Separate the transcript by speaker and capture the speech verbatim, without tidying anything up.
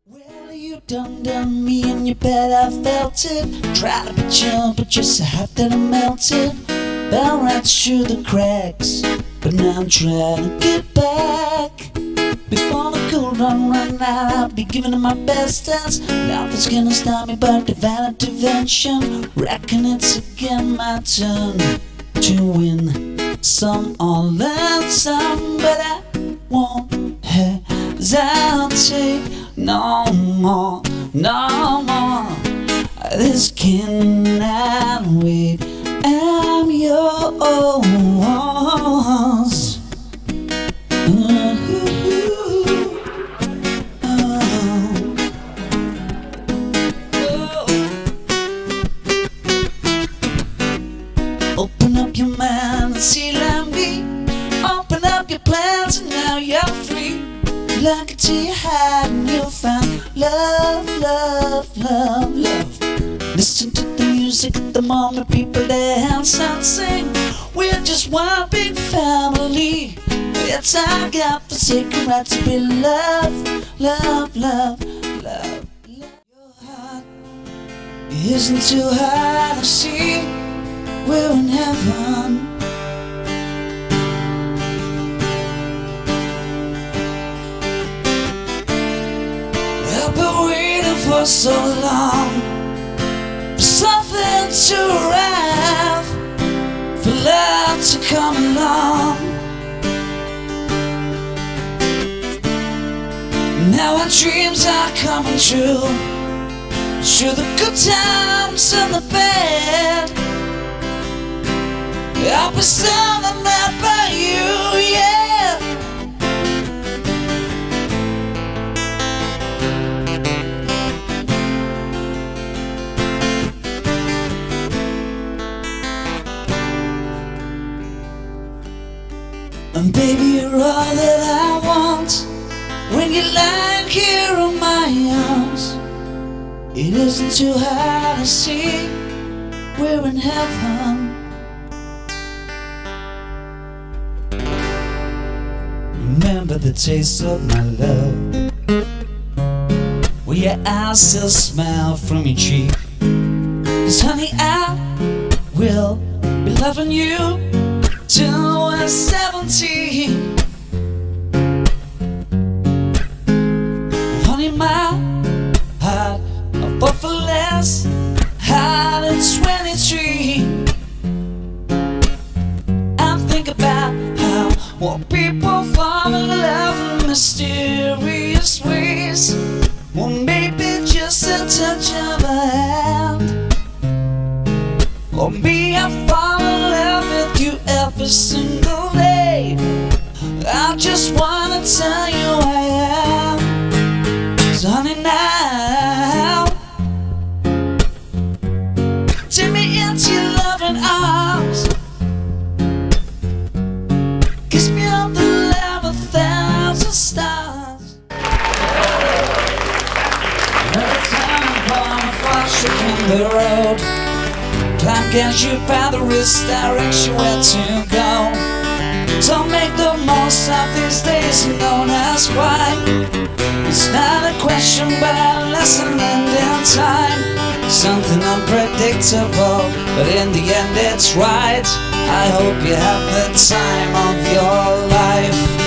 Speaker 1: Well, you done done me and you bet I felt it. Tried to be chill, but just so hot that I melted. Fell right through the cracks, but now I'm trying to get back. Before the cool run run out, I'll be giving it my best dance. Nothing's gonna stop me but divine intervention. Reckon it's again my turn to win some or learn some, but I won't hesitate no more, no more. This cannot wait. I'm yours. Ooh. Open up your mind and see like me. Open up your plans and now you're free. Look into your heart and you'll find love, love, love, love. Listen to the music at the moment, people dance and sing. We're just one big family. It's our God-forsaken right to be loved, love, love, love, love. Your heart isn't too hard to see. We're in heaven. I've been waiting for so long for something to arrive, for love to come along. Now our dreams are coming true, through the good times and the bad. I'll be standing there by you, yeah. And baby, you're all that I want. When you're lying here in my arms, it isn't too hard to see. We're in heaven. Remember the taste of my love, where your eyes still smile from your cheek. 'Cause honey, I will be loving you till we're seventeen. Honey, my heart, I fought for less, heart at twenty-three. I think about how what people fall in love in mysterious ways. Well, maybe just a touch of a hand. Or me, I fall in love with you every single day. I just wanna tell you I am. 'Cause honey, now take me into your loving arms. Kiss me on the love of a thousand stars. Every time I'm born, I fall shook in the road. Climb as you by the wrist, directs you where to go. So make the most of these days known as why. It's not a question but a lesson learned in time. Something unpredictable, but in the end it's right. I hope you have the time of your life.